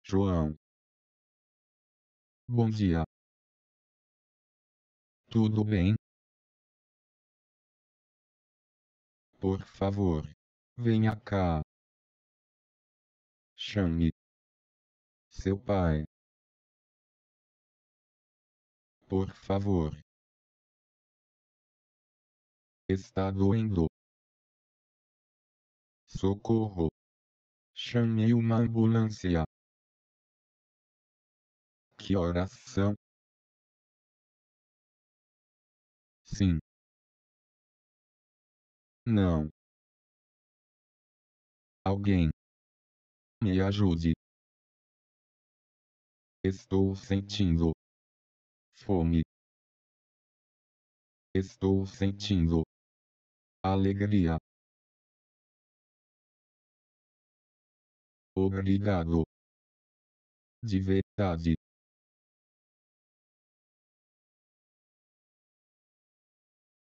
João. Bom dia. Tudo bem? Por favor, venha cá. Chame seu pai. Por favor. Está doendo. Socorro. Chame uma ambulância. Que horas são? Sim. Não. Alguém. Me ajude. Estou sentindo fome. Estou sentindo alegria. Obrigado. De verdade.